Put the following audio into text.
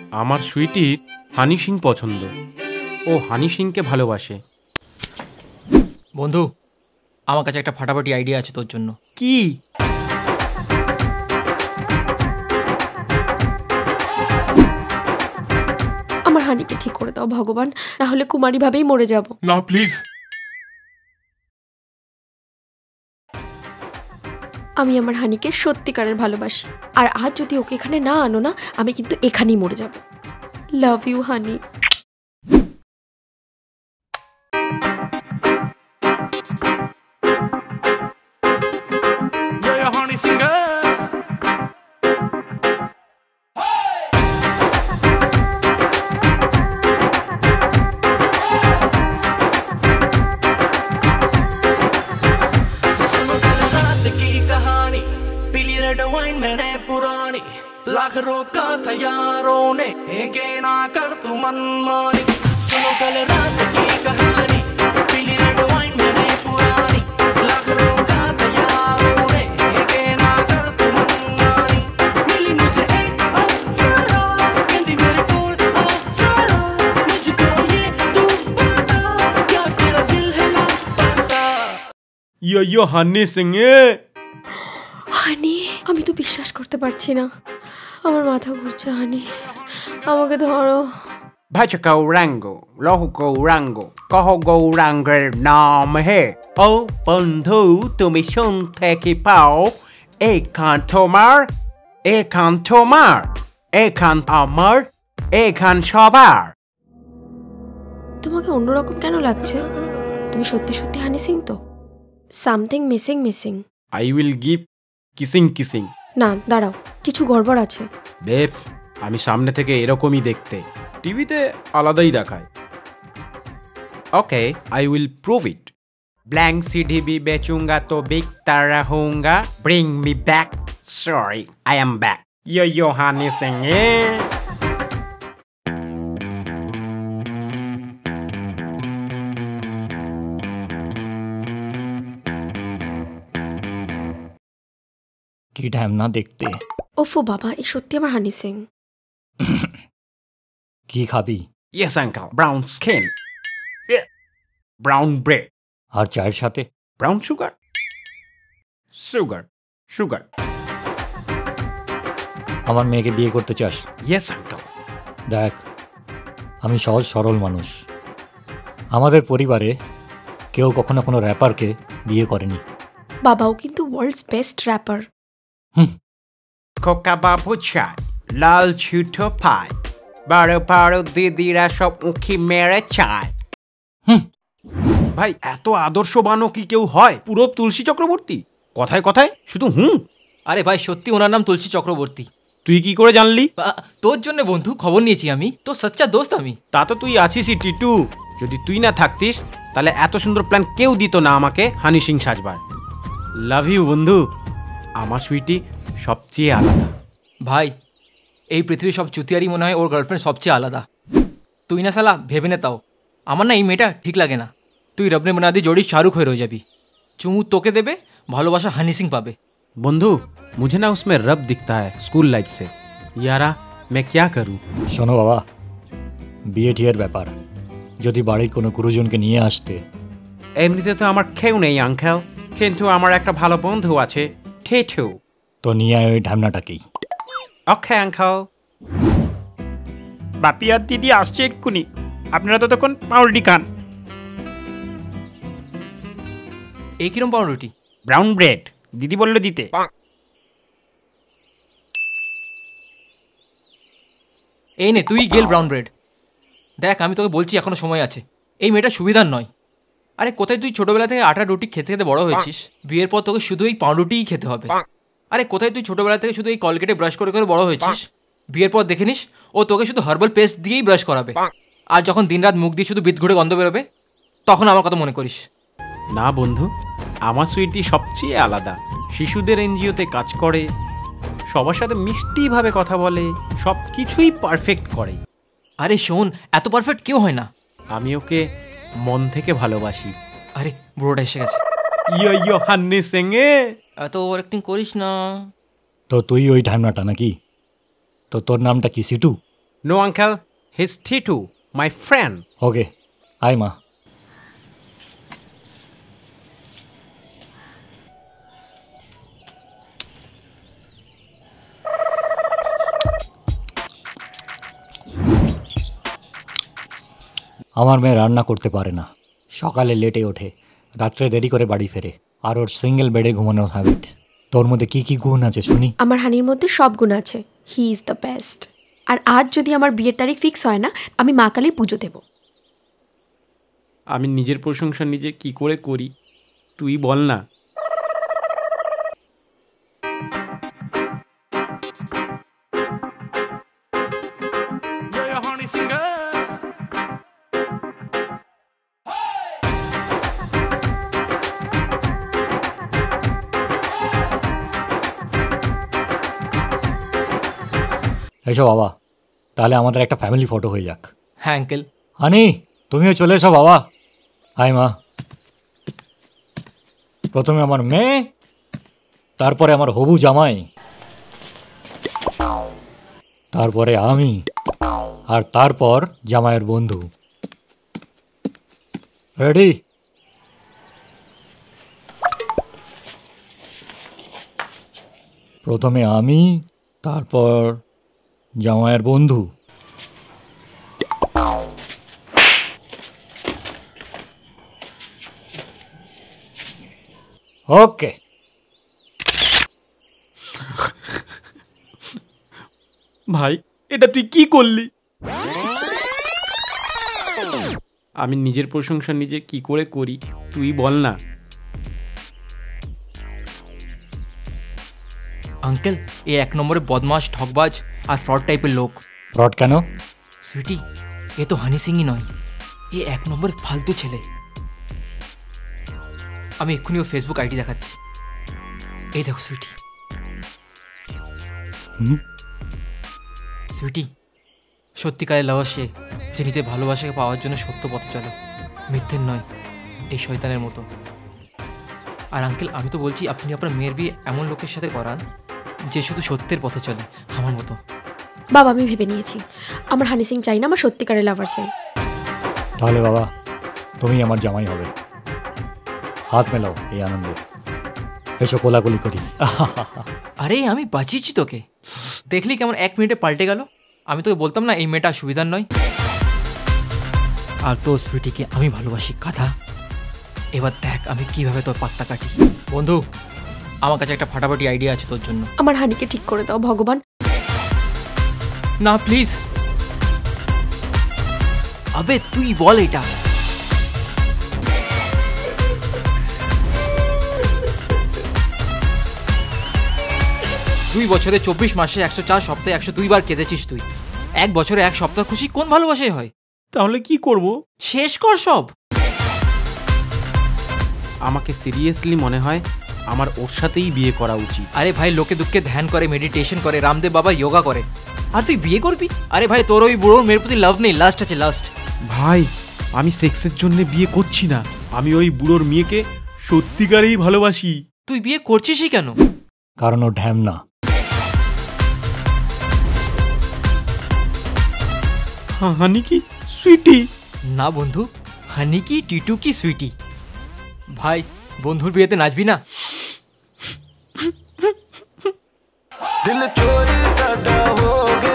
আমার সুইটির হানি সিং পছন্দ, ও হানি সিংকে ভালোবাসে। বন্ধু, আমার কাছে একটা ফাটাফাটি আইডিয়া আছে তোর জন্য। কি? আমার হানিকে ঠিক করে দাও ভগবান, না হলে কুমারী ভাবেই মরে যাব। না প্লিজ। আমি আমার হানিকে সত্যিকারের ভালোবাসি, আর আজ যদি ওকে এখানে না আনো না, আমি কিন্তু এখানেই মরে যাব। Love you honey. लाख रोका था यारों ने, के ना कर तू मनमानी। सुनो कल रात की कहानी, पीली रेड वाइन मैंने पुरानी। लाख रोका था यारों ने, के ना कर तू मनमानी। मिली मुझे एक अप्सरा, कहती मेरे कोल अप्सरा। मुझको ये तू बता, क्या तेरा दिल है लापता। यो হানি সিং। হানি, আমি তো বিশ্বাস করতে পারছি না, আমার মাথা ঘুরছে। হানি, আমাকে ধরো। ভাইচা গৌরাঙ্গো লহু গৌরাঙ্গো কহ গৌরাঙ্গের নাম হে। ও বন্ধু তুমি শুনতে কি পাও? এখান তোমার, এখান তোমার, এখান আমার, এখান সবার। তোমাকে অন্যরকম কেন লাগছে? তুমি সত্যি সত্যি হানি সিং তো? Something missing. I will give kissing. না দাঁড়াও, কিছু গড়বড় আছে। বেবস, আমি সামনে থেকে এরকমই দেখতে, টিভিতে আলাদাই দেখায়। Okay, I will prove it. Blank CD भी बेचूंगा तो बिकता रहूंगा। Bring me back. Sorry, I am back. Yo Honey Singh. কি টাইম না দেখতে। ওফো বাবা, এই সত্যি আমার হানি সিং। কি খাবি? Yes uncle, brown skin. Yeah. Brown bread. আর চায়ের সাথে? Brown sugar. Sugar. আমার মেয়েকে বিয়ে করতে চাস? Yes uncle. দেখ, আমি সহজ সরল মানুষ। আমাদের পরিবারে কেউ কখনো কোনো র্যাপারকে বিয়ে করেনি। বাবাও কিন্তু ওয়ার্ল্ডস বেস্ট র্যাপার। খোকা বাবু চাই, লাল ছুটো পাই, বারো দিদিরা সব উঁকি মেরে চায়। ভাই, এত আদর্শবানও কি কেউ হয়? পুরো তুলসী চক্রবর্তী, কথায় কথায় শুধু হুম। আরে ভাই, সত্যি ওনার নাম তুলসী চক্রবর্তী। তুই কি করে জানলি? তোর জন্য বন্ধু, খবর নিয়েছি আমি, তোর সচ্চা দোস্ত আমি। তা তো তুই আছিসই টিটু। যদি তুই না থাকতিস তাহলে এত সুন্দর প্ল্যান কেউ দিত না আমাকে হানি সিং সাজবার। লাভ ইউ বন্ধু, আমার সুইটি সবচেয়ে আলাদা। ভাই, এই পৃথিবীর সব চুতিয়ারই মনে হয় ওর গার্লফ্রেন্ড সবচেয়ে আলাদা। তুই না শালা ভেবে নে তাও, আমার না এই মেয়েটা ঠিক লাগে না। তুই রবনে মনাদি জোড়ি শাহরুখ হয়ে রয়ে যাবি। চুমু তোকে দেবে, ভালোবাসা হানি সিং পাবে। বন্ধু, मुझे ना उसमें रब दिखता है स्कूल लाइफ से। यारा मैं क्या करूं? শোনো বাবা, বিয়ে টিয়ের ব্যাপার, যদি বাড়ির কোনো গুরুজনকে নিয়ে আসতে। এমনিতে তো আমার কেউ নেই আঙ্কেল, কিন্তু আমার একটা ভালো বন্ধু আছে, ঠেঠু। তো নিয়ে আয় ওই ঢামনাটাকেই। Okay uncle. বাপি আর দিদি আসছে এক্ষুনি, আপনারা তো তখন পাউরুটি খান। এই কিরম পাউরুটি? ব্রাউন ব্রেড, দিদি বললো দিতে। এই নে তুই গেল ব্রাউন ব্রেড। দেখ, আমি তোকে বলছি এখনো সময় আছে। এই মেয়েটা সুবিধার নয়। আরে কোথায় তুই ছোটবেলা থেকে আটা রুটি খেতে খেতে বড় হয়েছিস, বিয়ের পর তোকে শুধু এই পাউরুটিই খেতে হবে। আরে কোথায় তুই ছোটবেলা থেকে শুধু এই কলগেটে ব্রাশ করে করে বড় হয়েছিস, বিয়ের পর দেখে নিস ও তোকে শুধু হার্বাল পেস্ট দিয়েই ব্রাশ করাবে। আর যখন দিনরাত মুখ দিয়ে শুধু বিট ঘুরে গন্ধ বেরোবে, তখন আমার কথা মনে করিস। না বন্ধু, আমার সুইটি সবচেয়ে আলাদা। শিশুদের এনজিওতে কাজ করে, সবার সাথে মিষ্টিভাবে কথা বলে, সব কিছুই পারফেক্ট করে। আরে শোন, এত পারফেক্ট কেউ হয় না। আমি ওকে মন থেকে ভালোবাসি। আরে বুড়োটা এসে গেছে। ইয়ো হান্নি সিং। এত ওভার অ্যাক্টিং করিস না। তো তুই ওই ঢামনাটা নাকি? তো তোর নামটা কি সিটু? No, uncle. He's Titu, my friend. ওকে আয় মা। আমার মেয়ে রান্না করতে পারে না, সকালে লেটে ওঠে, রাত্রে দেরি করে বাড়ি ফেরে, আর ওর সিঙ্গেল বেডে ঘুমানোর হ্যাবিট। তোর মধ্যে কি কি গুণ আছে শুনি? আমার হানির মধ্যে সব গুণ আছে। He is the best. আর আজ যদি আমার বিয়ের তারিখ ফিক্স হয় না, আমি মা কালীর পুজো দেব। আমি নিজের প্রশংসা নিজে কি করে করি তুই বল না। Honey Singh এসো বাবা, তাহলে আমাদের একটা ফ্যামিলি ফটো হয়ে যাক। হ্যাঁ আঙ্কেল। হানি তুমিও চলে এসো বাবা। হাই মা। প্রথমে আমার মেয়ে, তারপরে আমার হবু জামাই, তারপরে আমি, আর তারপর জামাইয়ের বন্ধু। রেডি? প্রথমে আমি, তারপর জামাইয়ের বন্ধু। ওকে। ভাই এটা তুই কি করলি? আমি নিজের প্রশংসা নিজে কি করে করি তুই বল না। আঙ্কেল এ এক নম্বরে বদমাস, ঠকবাজ আর ফ্রড টাইপের লোক। ফ্রড কেন? সুইটি, এ তো হানি সিংই নয়, এ এক নম্বর ফালতু ছেলে। আমি এক্ষুনি ও ফেসবুক আইডি দেখাচ্ছি। এই দেখো সুইটি। সুইটি, সত্যিকারের লাভার সে, যে নিজের ভালোবাসাকে পাওয়ার জন্য সত্য পথে চলে, মিথ্যের নয়, এই শয়তানের মতো। আর আঙ্কেল আমি তো বলছি আপনি আপনার মেয়ের বিয়ে এমন লোকের সাথে করান যে শুধু সত্যের পথে চলে, আমার মতো। বাবা আমি ভেবে নিয়েছি, আমার হানি সিং চাই না, আমার সত্যিকারের লাভার চাই। তাহলে বাবা তুমি আমার জামাই হবে। হাত মেলাও এই আনন্দে, এসো কোলাকুলি করি। আরে আমি বাঁচিয়েছি তোকে, দেখলি কেমন 1 মিনিটে পাল্টে গেল। আমি তোকে বলতাম না এই মেয়েটা সুবিধার নয়। আর তোর সুইটিকে আমি ভালোবাসি গাধা। এবার দেখ আমি কিভাবে তোর পাত্তা কাটি। বন্ধু আমার কাছে একটা ফাটাফাটি আইডিয়া আছে তোর জন্য। আমার হানিকে ঠিক করে দাও ভগবান। না প্লিজ। আবে তুই বল এটা। দুই বছরে 24 মাসে 104 সপ্তাহে 102 বার কেঁদেছিস তুই। 1 বছরে 1 সপ্তাহ খুশি কোন ভালোবাসায় হয়? তাহলে কি করব? শেষ কর সব। আমাকে সিরিয়াসলি মনে হয় আমার ওর সাথেই বিয়ে করা উচিত। আরে ভাই লোকে দুঃখে ধ্যান করে, মেডিটেশন করে, রামদেব বাবা যোগা করে, আর তুই বিয়ে করবি? আরে ভাই তোর ওই বুড়োর মেয়ের প্রতি লাভ নেই, লাস্ট আছে লাস্ট। ভাই আমি সেক্সের জন্য বিয়ে করছি না, আমি ওই বুড়োর মেয়েকে সত্যিকারেই ভালোবাসি। তুই বিয়ে করছিসই কেন? কারণ ও ঢ্যাম না। হানি কি সুইটি? না বন্ধু, হানি কি টিটু কি সুইটি। ভাই বন্ধুর বিয়েতে নাচবি না? दिल चोरी साडा हो गया।